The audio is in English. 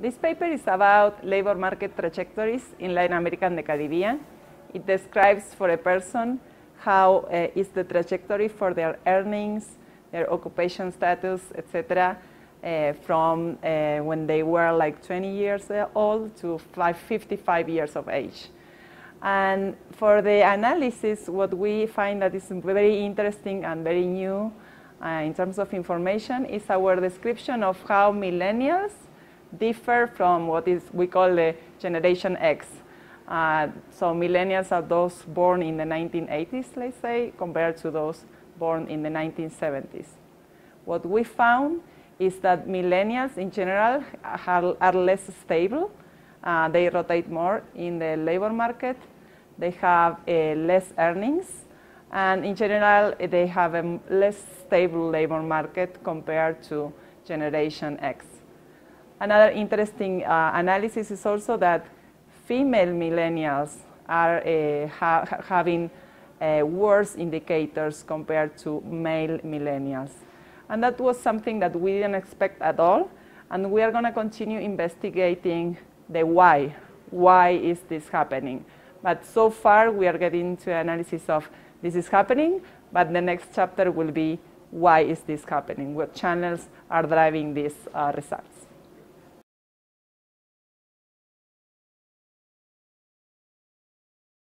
This paper is about labor market trajectories in Latin America and the Caribbean. It describes for a person how is the trajectory for their earnings, their occupation status, etc., from when they were like 20 years old to 55 years of age. And for the analysis, what we find that is very interesting and very new in terms of information is our description of how millennials differ from what we call the Generation X. So millennials are those born in the 1980s, let's say, compared to those born in the 1970s. What we found is that millennials in general are less stable. They rotate more in the labor market. They have less earnings. And in general, they have a less stable labor market compared to Generation X. Another interesting analysis is also that female millennials are having worse indicators compared to male millennials. And that was something that we didn't expect at all. And we are going to continue investigating the why. Why is this happening? But so far, we are getting to analysis of this is happening, but the next chapter will be why is this happening? What channels are driving these results?